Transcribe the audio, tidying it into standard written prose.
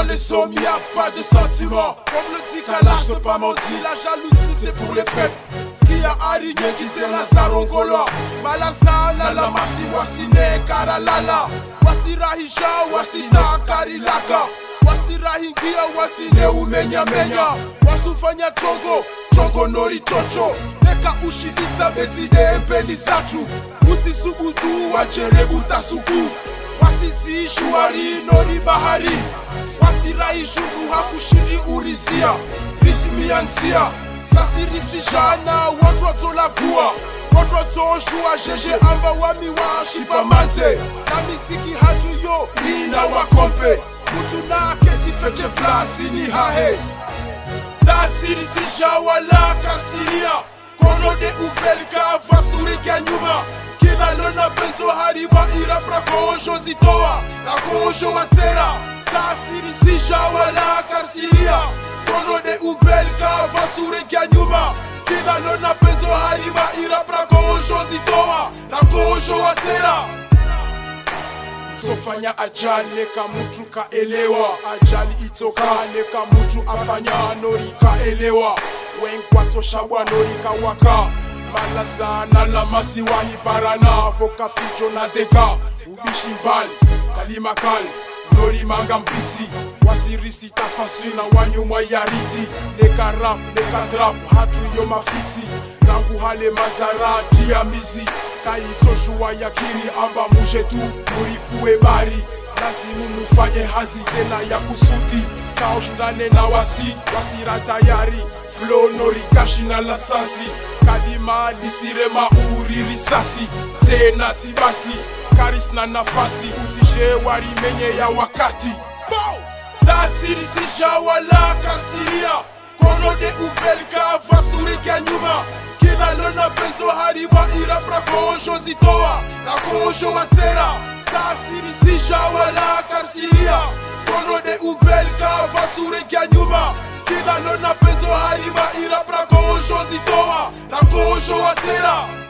Dans les hommes y a pas de sentiments. Comme le dit Kalash, je pas menti. La jalousie c'est pour les faibles. Ski a arigé qui c'est la sarongolo. Malasa lala masi wasine karalala. Wasirahisha wasita karilaka. Wasirahingia wasine umenya menya. Wasufanya chongo nori chocho. Neka ushiditsa betide empeli zatu. Usisubutu wacherebu tasuku. Wasisi shuari nori bahari. Wasirahishuku hakushiri urizia. Risimianzia. Sasirisi jana watu la bua. Watu shua jeje amba wami wa shipamante. Na misiki hatu yo ina wakompe. Mutu na keti feche plasi ni hahe. Sasirisi jawala kasiria. Kono de upelka fasuri kya nyuma. Kila lona penzo harima ira pra kojo zitoa. Na kojo watera. Sasirisi jawala kasiria. Kono de upelka fasuri kya nyuma. Kila lona penzo harima ira pra kojo zitoa. Na kojo watera. Sofanya ajali kamutu kaelewa. Ajali itokane kamutu afanya nori kaelewa. Wenkwato shabwa nori kawaka. Malazana la masi wahi parana. Voka fijo na deka. Ubishi mbali kalima kali. Nori manga mpiti. Wasirisi tafasi na wanyumwa yaridi. Neka rap, neka drap, hatu yo mafiti. Nangu hale mazara, diamizi. Kaitoshuwa yakiri amba mushetu. Nori kuwe bari. Lazimu mufanye hazi tena ya kusudi. Taoshindane na wasira tayari. Flow nori kashi na lasansi. Kadima disirema uri risasi. Tena tibasi. Karis na nafasi. Usishe wari menye ya wakati. Sasirisi jawala kasiria. Kono de upelka fasuri kya nyuma. Kila lona penzo harima ira pra kojo zitoa. Na kojo watera. Sasirisi jawala kasiria. Kono de upelka fasuri kya nyuma. Kila lona penzo harima ira pra kojo zitoa. Na kojo watera.